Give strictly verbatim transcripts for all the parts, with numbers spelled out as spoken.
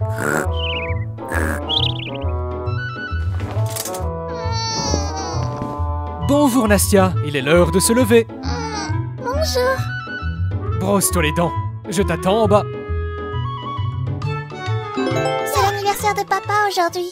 Bonjour Nastia, il est l'heure de se lever. Mmh, bonjour. Brosse-toi les dents, je t'attends en bas. C'est l'anniversaire de papa aujourd'hui.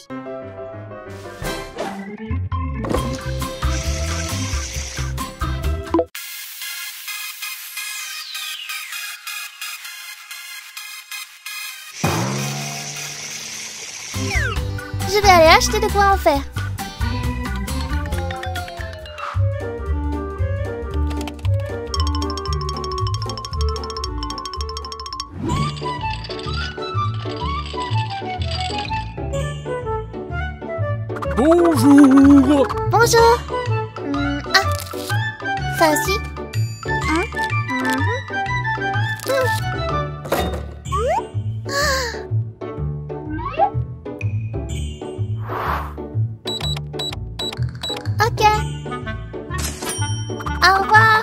Je vais aller acheter de quoi en faire. Bonjour. Bonjour. Hum, ah, ça aussi. Hum, hum, hum. Ok. Au revoir.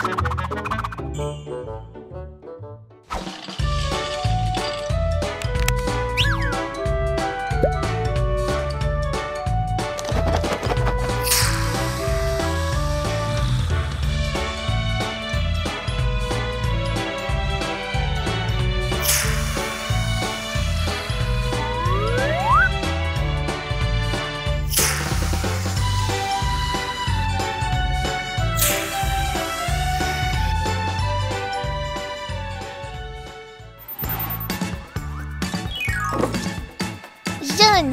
Jaune,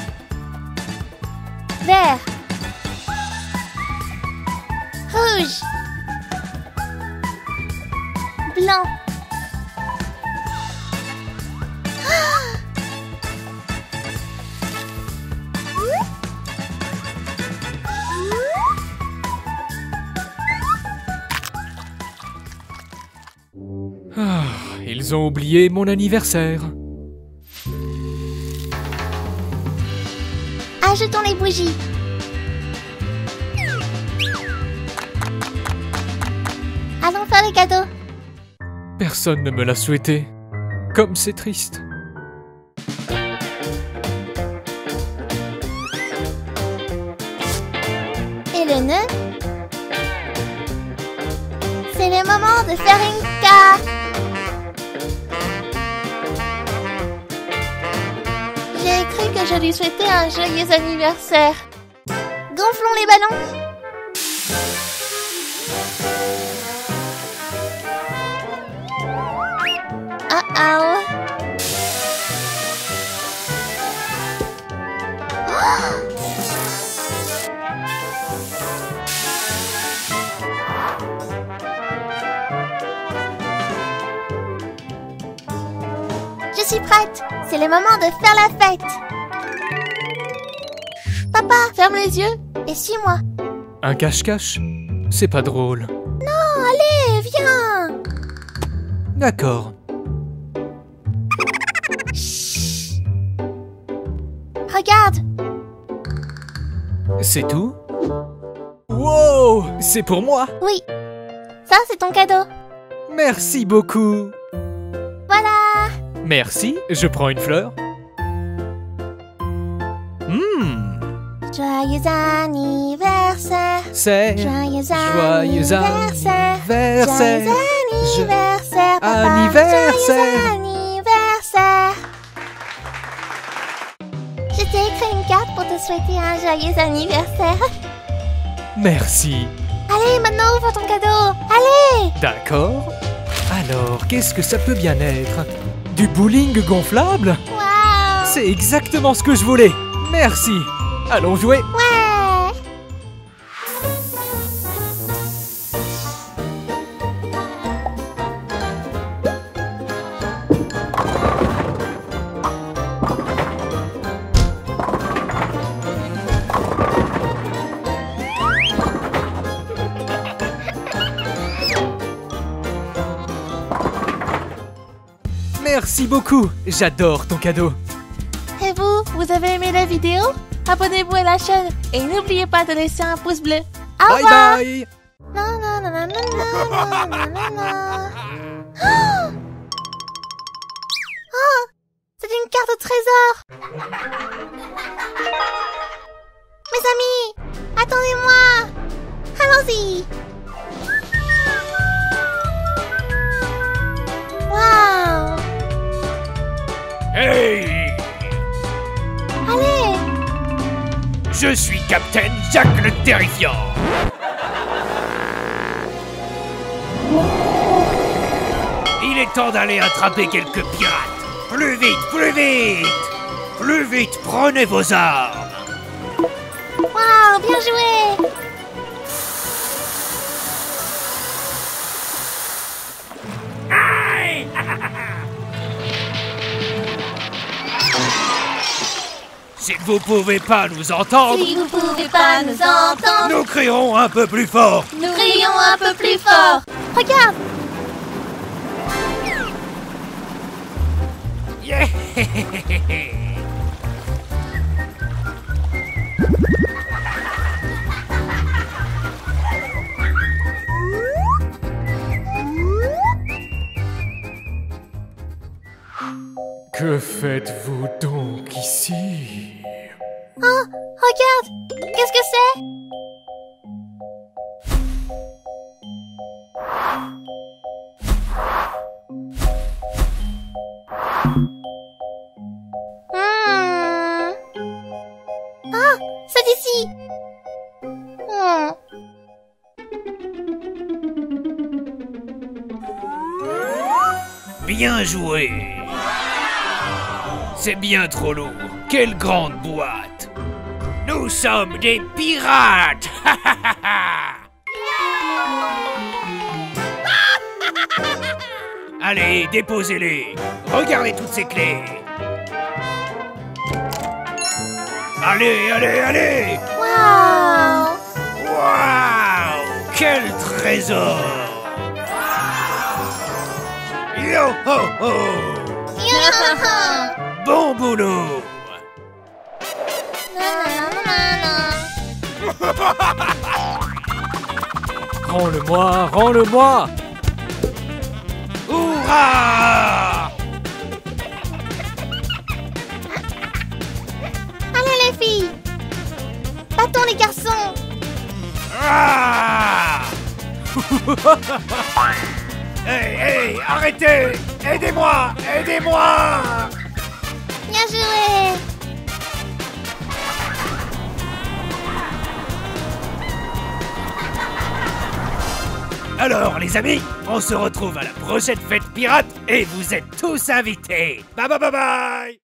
vert, rouge, blanc. Ah, ils ont oublié mon anniversaire. Ajoutons les bougies. Allons faire les cadeaux. Personne ne me l'a souhaité. Comme c'est triste. Et le nœud? C'est le moment de faire une carte. J'ai cru que je lui souhaitais un joyeux anniversaire. Gonflons les ballons. Oh oh. Oh. Je suis prête. C'est le moment de faire la fête. Papa, ferme les yeux et suis-moi. Un cache-cache? C'est pas drôle. Non, allez, viens. D'accord. Chut. Regarde. C'est tout? Wow! C'est pour moi? Oui. Ça, c'est ton cadeau. Merci beaucoup. Voilà. Merci, je prends une fleur. Hmm. Joyeux anniversaire. C'est Joyeux joyeux anniversaire. anniversaire. Joyeux anniversaire, papa. Anniversaire. Joyeux anniversaire. Je t'ai écrit une carte pour te souhaiter un joyeux anniversaire. Merci. Allez, maintenant ouvre ton cadeau. Allez. D'accord. Alors, qu'est-ce que ça peut bien être? Du bowling gonflable? Waouh. C'est exactement ce que je voulais. Merci. Allons jouer. Ouais. Merci beaucoup. J'adore ton cadeau. Et vous, vous avez aimé la vidéo? Abonnez-vous à la chaîne et n'oubliez pas de laisser un pouce bleu. Au Bye revoir. bye. Non, non, non, non, non, non, non, non, non. Oh, oh, c'est une carte au trésor. Mes amis, attendez-moi. Allons-y. Waouh. Hey! Allez. Je suis Captain Jack le Terrifiant. Il est temps d'aller attraper quelques pirates. Plus vite, plus vite! Plus vite, prenez vos armes. Waouh, bien joué. Aïe! Si vous pouvez pas nous entendre, Si vous pouvez pas nous entendre, nous crierons un peu plus fort. nous crions un peu plus fort. Regarde. Yeah! Que faites-vous donc ici? Oh, regarde. Qu'est-ce que c'est? Hmm. Ah, c'est ici. Hmm. Bien joué. C'est bien trop lourd. Quelle grande boîte. Nous sommes des pirates. Allez, déposez-les. Regardez toutes ces clés. Allez, allez, allez. Waouh. Waouh! Quel trésor! Yo ho ho! Bon boulot! Rends-le-moi, rends-le-moi! Hurrah! Allez les filles. Battons les garçons. Ah! Hey, hey, arrêtez! Aidez-moi! Aidez-moi! Bien joué. Alors les amis, on se retrouve à la prochaine fête pirate et vous êtes tous invités. Bye bye bye bye!